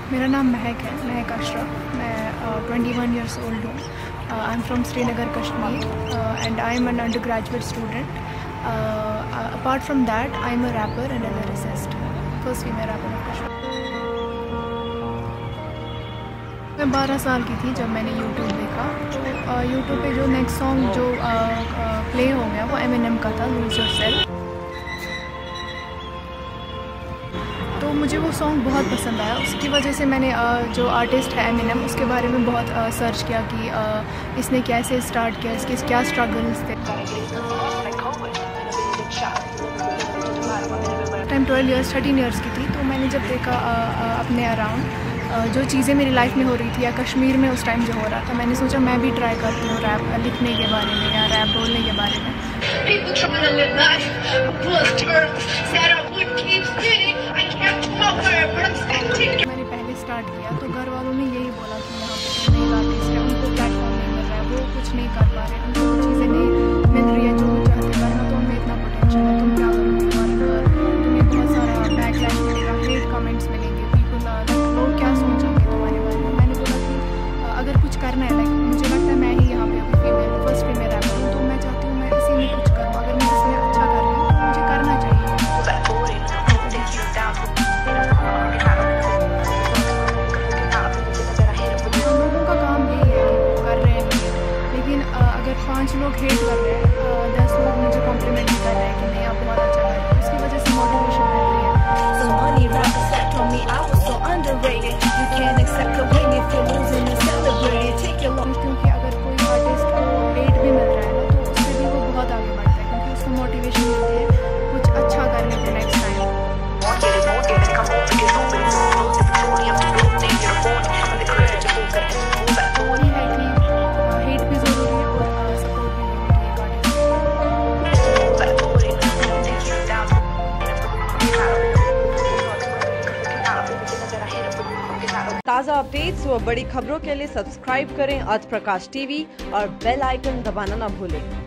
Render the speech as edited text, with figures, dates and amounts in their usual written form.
मेरा नाम महक है, महक अशरफ। मैं 21 ईयर्स ओल्ड हूँ। I am from Srinagar Kashmir and I am an undergraduate student. Apart from that I am a rapper and a lyricist, first female rapper of Kashmir. मैं 12 साल की थी जब मैंने यूट्यूब देखा। तो यूट्यूब पे जो नेक्स्ट सॉन्ग जो प्ले हो गया वो एमिनेम का था, लूज योरसेल्फ। तो मुझे वो सॉन्ग बहुत पसंद आया। उसकी वजह से मैंने जो आर्टिस्ट है एमिनेम उसके बारे में बहुत सर्च किया कि इसने कैसे स्टार्ट किया, इसके क्या स्ट्रगल्स थे। टाइम 13 ईयर्स की थी। तो मैंने जब देखा अपने अराउंड जो चीज़ें मेरी लाइफ में हो रही थी या कश्मीर में उस टाइम जो हो रहा था, मैंने सोचा मैं भी ट्राई करती हूँ रैप लिखने के बारे में या रैप बोलने के बारे में। मैंने पहले स्टार्ट किया तो घर वालों ने यही बोला कि यहाँ पे नई आर्टिस्ट है, उनको प्लेटफॉर्म नहीं मिल रहा है, वो कुछ नहीं कर पा रहे, उनको वो चीज़ें नहीं मिल रही है जो वो चाहते करना। तो उनमें इतना पोटेंशियल है, तुम क्या करोगे और तुम्हें बहुत सारा बैकलैश मिलेगा, हेट कमेंट्स मिलेंगे, पीपल लोग क्या सोचेंगे तुम्हारे बारे में। मैंने बोला कि अगर कुछ करना है, लाइक मुझे लगता है मैं ही यहाँ पे अभी फीमेल फर्स्ट फीमेल रैपर हूँ, तो मैं चाहती हूँ मैं इसी में कुछ करूँ। अगर मैं इसमें अच्छा कर रही हूँ तो मुझे करना चाहिए। लोगों का काम यही है कि वो कर रहे हैं, लेकिन अगर 5 लोग हेट कर रहे हैं, 10 लोग मुझे कॉम्प्लीमेंट भी कर रहे हैं कि नहीं आप बहुत अच्छा कर रहे हैं, उसकी वजह से मोटिवेशन मिल रही है। क्योंकि अगर कोई आर्टिस्ट को हेट भी मिल रहा है ना, तो उससे भी वो बहुत आगे बढ़ता है क्योंकि उसको मोटिवेशन मिलती है कुछ अच्छा करने के नेक्स्ट टाइम। हेट भी ज़रूरी है और सपोर्ट भी ज़रूरी है आर्टिस्ट। ताज़ा अपडेट्स व बड़ी खबरों के लिए सब्सक्राइब करें आज प्रकाश टीवी और बेल आइकन दबाना ना भूलें।